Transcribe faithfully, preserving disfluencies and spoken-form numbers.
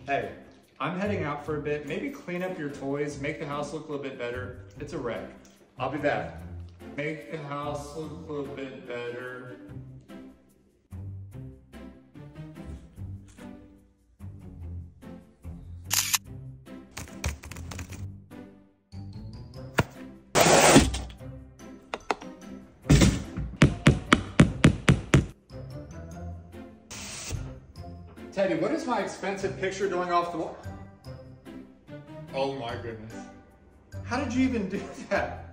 Hey, I'm heading out for a bit. Maybe clean up your toys, make the house look a little bit better. It's a wreck. I'll be back. Make the house look a little bit better. Teddy, what is my expensive picture doing off the wall? Oh my goodness. How did you even do that?